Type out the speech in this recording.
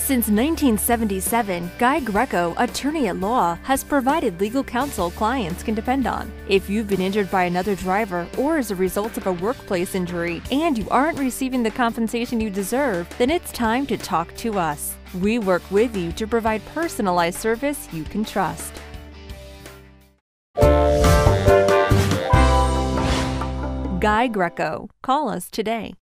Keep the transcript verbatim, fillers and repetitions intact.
Since nineteen seventy-seven, Guy Greco, attorney at law, has provided legal counsel clients can depend on. If you've been injured by another driver or as a result of a workplace injury and you aren't receiving the compensation you deserve, then it's time to talk to us. We work with you to provide personalized service you can trust. Guy Greco. Call us today.